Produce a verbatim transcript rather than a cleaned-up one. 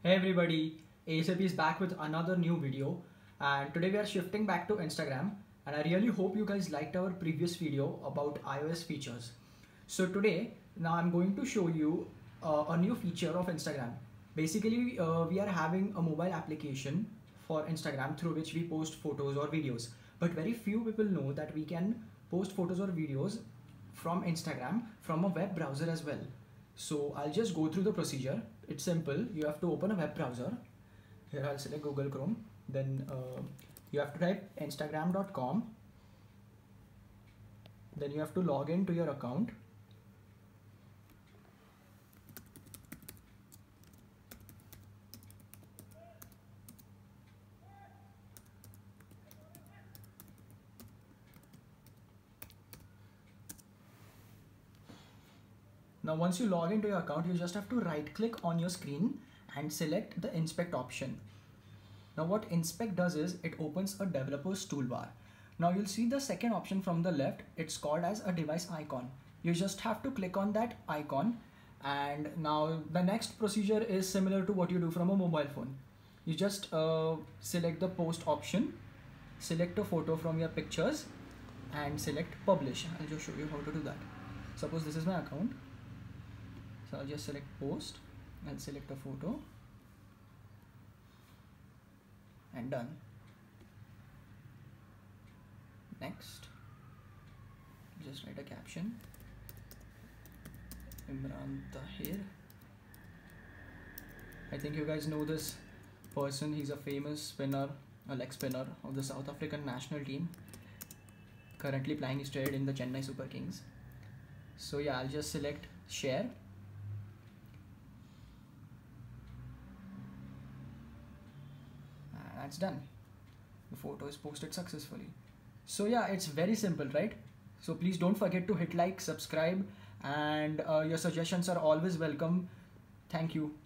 Hey everybody, ASAP is back with another new video, and today we are shifting back to Instagram, and I really hope you guys liked our previous video about iOS features. So today, now I'm going to show you uh, a new feature of Instagram. Basically, uh, we are having a mobile application for Instagram through which we post photos or videos, but very few people know that we can post photos or videos from Instagram from a web browser as well. So I'll just go through the procedure. It's simple. You have to open a web browser. Here I'll select Google Chrome. Then uh, you have to type instagram dot com. Then you have to log in to your account. Now once you log into your account, you just have to right click on your screen and select the inspect option. Now what inspect does is it opens a developer's toolbar. Now you'll see the second option from the left. It's called as a device icon. You just have to click on that icon, and now the next procedure is similar to what you do from a mobile phone. You just uh, select the post option, select a photo from your pictures and select publish. I'll just show you how to do that. Suppose this is my account. So I'll just select post and select a photo and done. Next, just write a caption. Imran Tahir. I think you guys know this person. He's a famous spinner, a leg spinner of the South African national team, currently playing his trade in the Chennai Super Kings. So yeah, I'll just select share. That's done. The photo is posted successfully. So yeah, it's very simple, right? So please don't forget to hit like, subscribe, and uh, your suggestions are always welcome. Thank you.